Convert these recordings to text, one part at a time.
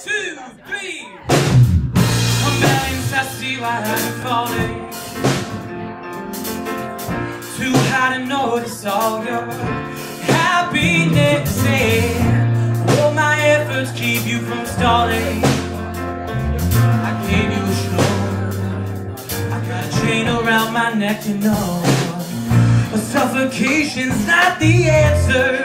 2, 3. On balance, I see why I'm falling. Too high to notice all your happiness. All my efforts keep you from stalling. I gave you a show. I got a chain around my neck, you know. But suffocation's not the answer.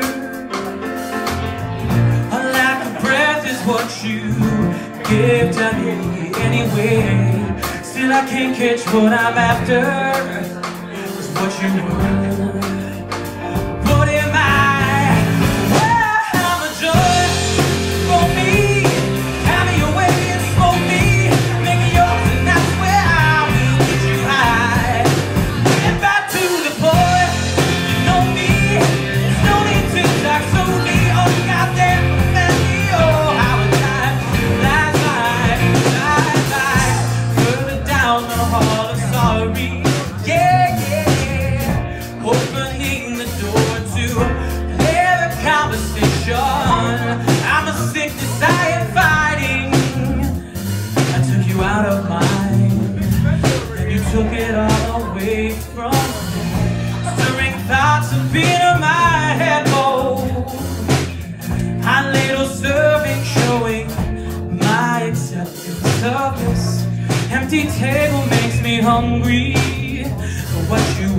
A lack of breath is what you give to me anyway. Still I can't catch what I'm after. It's what you were. What am I? Well, I'm a joy for me. Have me away and smoke me. Make me yours and that's where I will get you high. Get back to the boy. You know me. There's no need to talk so me. Oh, goddamn, me. Oh, how a time flies by. Further down the hall of sorry. Yeah, yeah. Opening the door to clear the conversation. I'm a sickness I am fighting. I took you out of mine, and you took it all away from me. Stirring thoughts have been in my head, oh. I ladle serving, showing my acceptance of this empty table makes me hungry for what you